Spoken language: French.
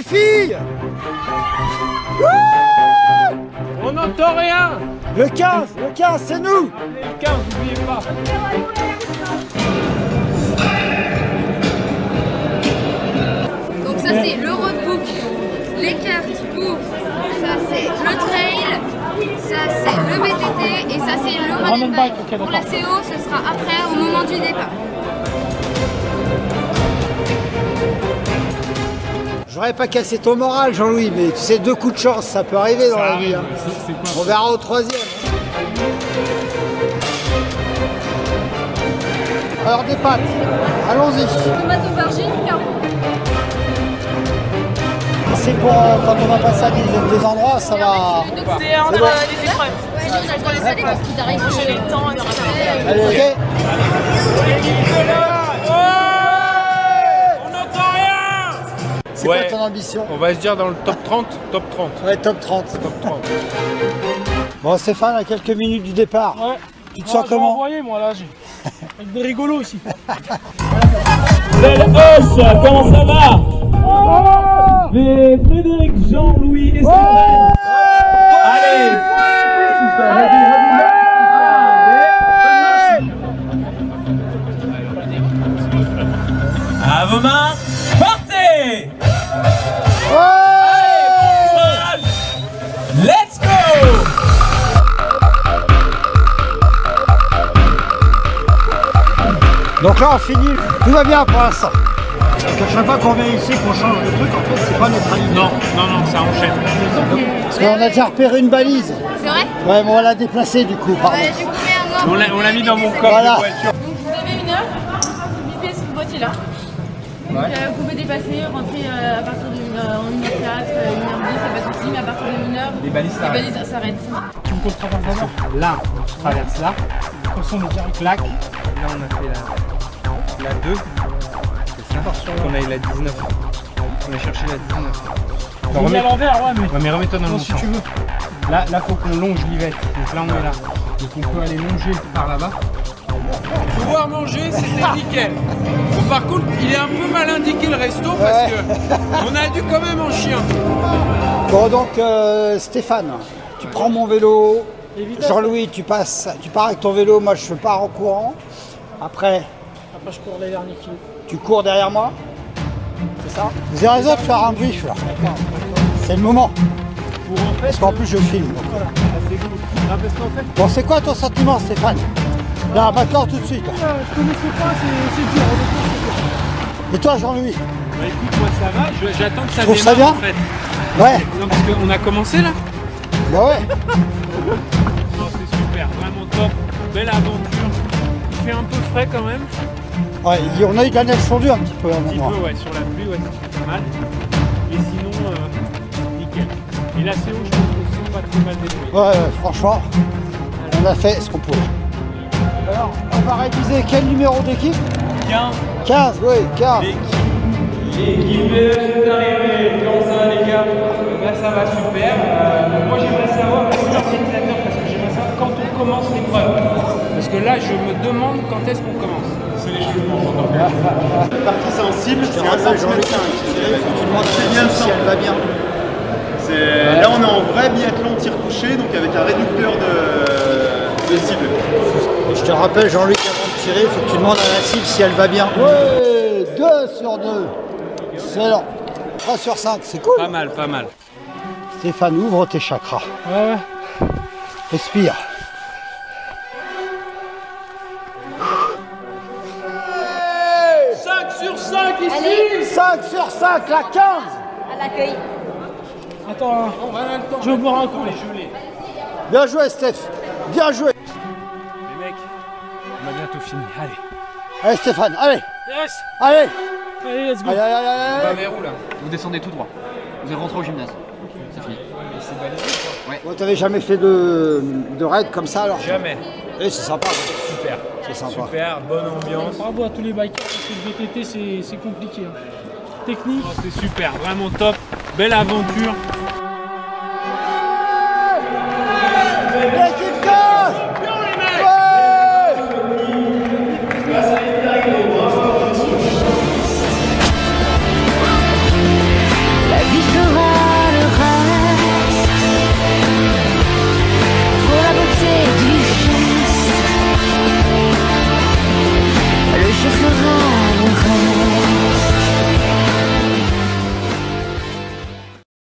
filles. On n'entend rien. Le 15, c'est nous. Le 15, n'oubliez pas. Donc ça c'est le roadbook, les cartes pour, ça c'est le trail, ça c'est le VTT et ça c'est le run and bike. Pour la CO, ce sera après au moment du départ. J'aurais pas cassé ton moral, Jean-Louis, mais tu sais, 2 coups de chance, ça peut arriver dans la vie. Hein. On verra au 3e. Alors des pâtes, allons-y. Tomate aubergine, carreau. C'est pour quand on va passer à des endroits, ça va. C'est entre les épreuves. Ouais, on a le temps les aller parce qu'ils arrivent. J'ai les temps. Allez, ok. On n'entend rien. C'est quoi ton ambition? On va se dire dans le top 30. Top 30. Ouais, top 30. Top 30. Bon, Stéphane, à quelques minutes du départ. Ouais. Tu te sens comment? Envoyé, moi là, avec des rigolos aussi. Belle Hoche, comment ça va? Frédéric, Jean-Louis et Stéphane. Allez. À vos mains, partez. Let's go. Donc là, on finit. Tout va bien pour l'instant. Parce qu'à chaque fois qu'on vient ici, qu'on change de truc, en fait, c'est pas notre avis. Non, ça enchaîne. Parce qu'on a déjà repéré une balise. C'est vrai? Ouais, mais on l'a déplacée du coup. Pardon. Ouais, j'ai coupé un noir. On l'a mis dans mon coffre Voilà. de voiture. Donc vous avez 1 heure, vous bipez ce boîtier là. Donc vous pouvez dépasser, rentrer à partir de 1h04, 1h10, c'est pas de soucis, mais à partir de 1h, Les balises s'arrêtent. Tu me comprends pas d'abord. Là, on traverse là. Comme ça, on est direct. Plaque. Là, on a fait la 2. C'est ça. On a eu la 19. On a cherché la 19. On est à l'envers, ouais, mais. Ouais, mais remets-toi dans le Non, bon si sens. tu veux. Là, faut qu'on longe l'ivette. Donc là, on est là. Donc on peut aller longer par là-bas. Pouvoir manger, c'était nickel. Bon, par contre, il est un peu mal indiqué le resto parce que on a dû quand même en chier un peu. Bon, donc Stéphane, tu prends mon vélo. Jean-Louis, tu pars avec ton vélo. Moi, je pars en courant. Après, Je cours les derniers kilos. tu cours derrière moi. C'est ça? Vous avez raison de faire un brief là. C'est le moment. Parce qu'en plus, je filme. Bon, c'est quoi ton sentiment, Stéphane? Là, maintenant, tout de suite. Je connaissais pas, c'est dur. Et toi, Jean-Louis? Bah écoute, moi ça va. J'attends que ça trouves ça démarre bien en fait. Ouais. Non, parce qu'on a commencé là. Bah ouais. Non, c'est super, vraiment top. Belle aventure. Il fait un peu frais quand même. Ouais, on a eu de la neige fondue un petit peu à un Un petit moment. peu, ouais, sur la pluie, ouais, c'était pas mal. Et sinon, nickel. Et la CO, je pense que c'est pas trop mal débrouillé. Ouais, franchement, on a fait ce qu'on pouvait. Alors, on va réviser quel numéro d'équipe? 15. 15, oui, 15. L'équipe est arrivée. Comment ça va les gars? Là ça va super. Moi j'aimerais savoir, l'organisateur, parce que j'aimerais savoir quand on commence l'épreuve. Parce que là je me demande quand est-ce qu'on commence. C'est les cheveux. Partie sensible, c'est 1 cm. Tu demandes si elle va bien. Là on est en vrai biathlon tir couché, donc avec un réducteur de cible. Et je te rappelle, Jean-Luc, avant de tirer, il faut que tu demandes à la cible si elle va bien. Ouais, 2 sur 2. Excellent. 3 sur 5, c'est cool. Pas mal, pas mal. Stéphane, ouvre tes chakras. Ouais. Respire. Allez, 5 sur 5, la 15. à l'accueil. Attends, hein. Je vais boire un coup. Bien joué, Steph. Bien joué. Les mecs, on a bientôt fini. Allez. Allez, Stéphane, allez. Yes. Allez. Allez, let's go. Allez, allez, allez, On va allez. vers où là? Vous descendez tout droit. Vous allez rentrer au gymnase. C'est fini. Et c'est balisé quoi? Bon, t'avais jamais fait de raid comme ça alors? Jamais. Eh, c'est sympa. Super. C'est sympa. Super, bonne ambiance. Bravo à tous les bikers, parce que le VTT c'est compliqué. Hein. Technique. Oh, c'est super, vraiment top. Belle aventure.